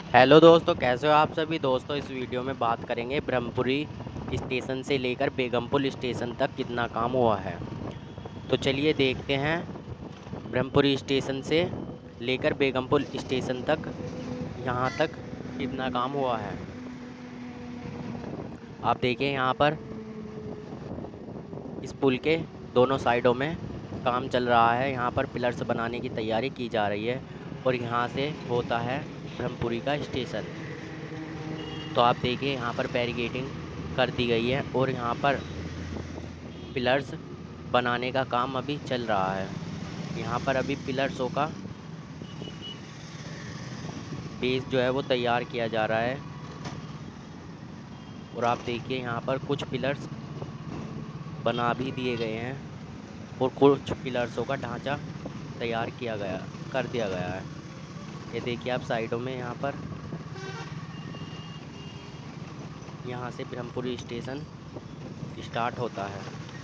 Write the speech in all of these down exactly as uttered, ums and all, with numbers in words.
Hello दोस्तों, कैसे हो आप सभी दोस्तों। इस वीडियो में बात करेंगे ब्रह्मपुरी स्टेशन से लेकर बेगमपुर स्टेशन तक कितना काम हुआ है। तो चलिए देखते हैं ब्रह्मपुरी स्टेशन से लेकर बेगमपुर स्टेशन तक यहाँ तक कितना काम हुआ है। आप देखिए यहाँ पर इस पुल के दोनों साइडों में काम चल रहा है। यहाँ पर पिलर्स बनाने की तैयारी की जा रही है और यहाँ से होता है ब्रह्मपुरी का स्टेशन। तो आप देखिए यहाँ पर बैरिकेडिंग कर दी गई है और यहाँ पर पिलर्स बनाने का काम अभी चल रहा है। यहाँ पर अभी पिलर्सों का बेस जो है वो तैयार किया जा रहा है और आप देखिए यहाँ पर कुछ पिलर्स बना भी दिए गए हैं और कुछ पिलर्सों का ढांचा तैयार किया गया कर दिया गया है। ये देखिए आप साइडों में यहाँ पर यहाँ से ब्रह्मपुरी स्टेशन स्टार्ट होता है।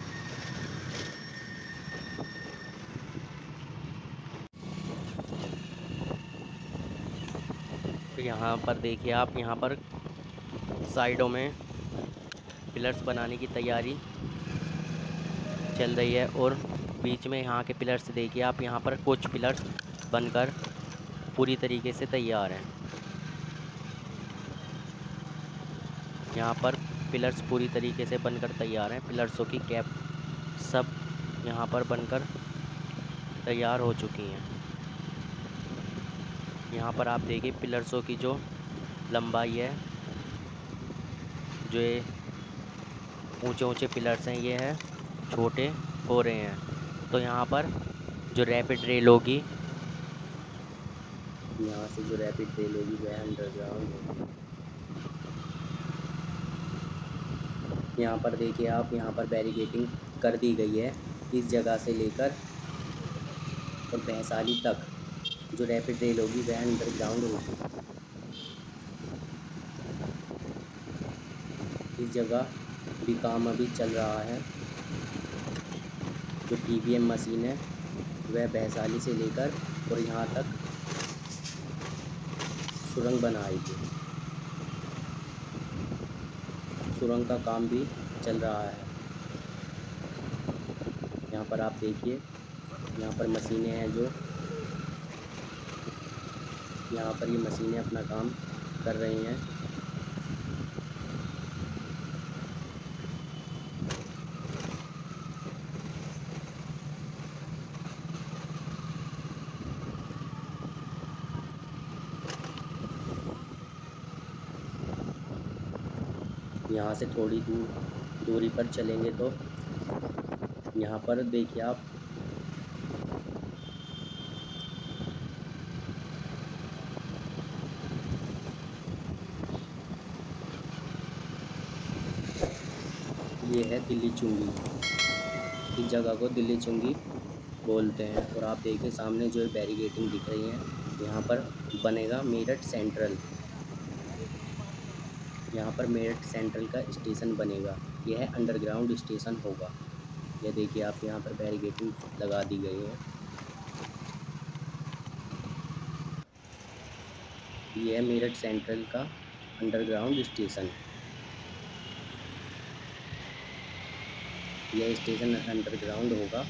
तो यहाँ पर देखिए आप यहाँ पर साइडों में पिलर्स बनाने की तैयारी चल रही है और बीच में यहाँ के पिलर्स देखिए आप, यहाँ पर कुछ पिलर्स बनकर पूरी तरीके से तैयार हैं। यहाँ पर पिलर्स पूरी तरीके से बनकर तैयार हैं। पिलर्सों की कैप सब यहाँ पर बनकर तैयार हो चुकी हैं। यहाँ पर आप देखिए पिलर्सों की जो लंबाई है, जो ये ऊंचे ऊंचे पिलर्स हैं, ये है छोटे हो रहे हैं। तो यहाँ पर जो रैपिड रेल होगी, यहाँ से जो रैपिड रेल होगी वह अंडरग्राउंड होगी। यहाँ पर देखिए आप, यहाँ पर बैरिकेडिंग कर दी गई है। इस जगह से लेकर और भैंसाली तक जो रैपिड रेल होगी वह अंडरग्राउंड होगी। इस जगह भी काम अभी चल रहा है। जो टी वी एम मशीन है वह भैंसाली से लेकर और यहाँ तक सुरंग बनाएगी। सुरंग का काम भी चल रहा है। यहाँ पर आप देखिए, यहाँ पर मशीनें हैं जो यहाँ पर ये मशीनें अपना काम कर रही हैं। यहाँ से थोड़ी दूर दूरी पर चलेंगे तो यहाँ पर देखिए आप, ये है दिल्ली चुंगी। इस जगह को दिल्ली चुंगी बोलते हैं। और आप देखिए सामने जो बैरिकेडिंग दिख रही है, यहाँ पर बनेगा मेरठ सेंट्रल। यहाँ पर मेरठ सेंट्रल का स्टेशन बनेगा। यह है अंडरग्राउंड स्टेशन होगा। यह देखिए आप, यहाँ पर बैरिकेडिंग लगा दी गई है। यह है मेरठ सेंट्रल का अंडरग्राउंड स्टेशन। यह स्टेशन अंडरग्राउंड होगा।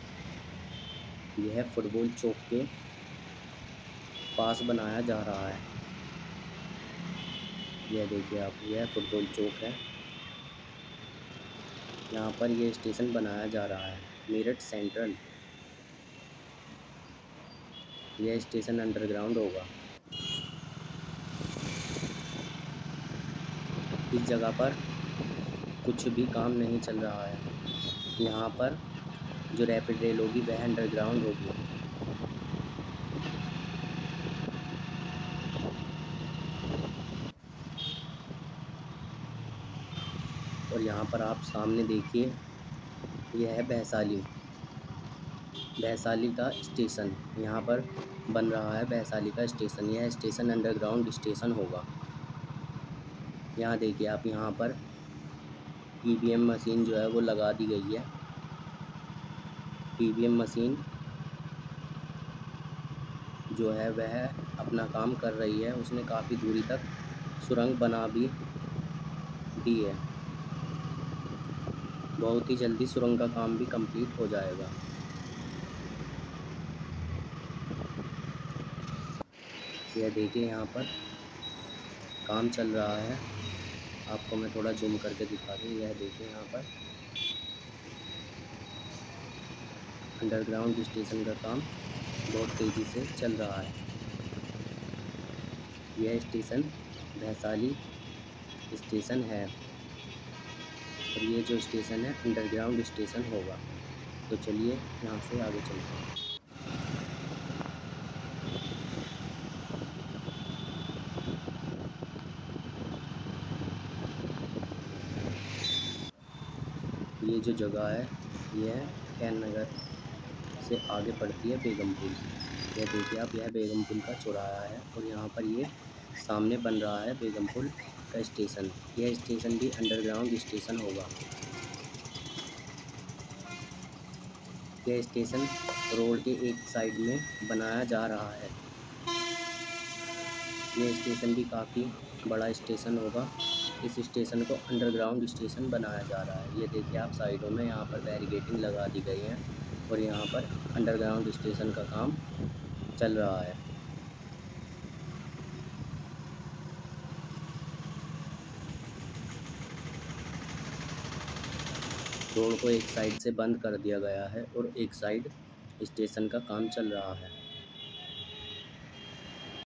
यह फुटबॉल चौक के पास बनाया जा रहा है। यह देखिए आप, यह फुटबॉल चौक है। यहाँ पर यह स्टेशन बनाया जा रहा है, मेरठ सेंट्रल। यह स्टेशन अंडरग्राउंड होगा। इस जगह पर कुछ भी काम नहीं चल रहा है। यहाँ पर जो रैपिड रेल होगी वह अंडरग्राउंड होगी। और यहाँ पर आप सामने देखिए, यह है भैंसाली। भैंसाली का स्टेशन यहाँ पर बन रहा है। भैंसाली का स्टेशन, यह स्टेशन अंडरग्राउंड स्टेशन होगा। यहाँ देखिए आप, यहाँ पर ई वी एम मशीन जो है वो लगा दी गई है। ई वी एम मशीन जो है वह अपना काम कर रही है। उसने काफ़ी दूरी तक सुरंग बना भी दी है। बहुत ही जल्दी सुरंग का काम भी कंप्लीट हो जाएगा। यह देखिए यहाँ पर काम चल रहा है। आपको मैं थोड़ा जूम करके दिखा दूँ। यह देखिए यहाँ पर अंडरग्राउंड स्टेशन का काम बहुत तेज़ी से चल रहा है। यह स्टेशन वैशाली स्टेशन है और ये जो स्टेशन है अंडरग्राउंड स्टेशन होगा। तो चलिए यहाँ से आगे चलते हैं। ये जो जगह है यह खैर नगर से आगे पड़ती है बेगम पुल। यह देखिए आप, यह बेगम पुल का चौराहा है और यहाँ पर ये सामने बन रहा है बेगम पुल का स्टेशन। यह स्टेशन भी अंडरग्राउंड स्टेशन होगा। यह स्टेशन रोड के एक साइड में बनाया जा रहा है। यह स्टेशन भी काफ़ी बड़ा स्टेशन होगा। इस स्टेशन को अंडरग्राउंड स्टेशन बनाया जा रहा है। ये देखिए आप, साइडों में यहाँ पर बैरिकेडिंग लगा दी गई है और यहाँ पर अंडरग्राउंड स्टेशन का काम चल रहा है। रोड को एक साइड से बंद कर दिया गया है और एक साइड स्टेशन का काम चल रहा है।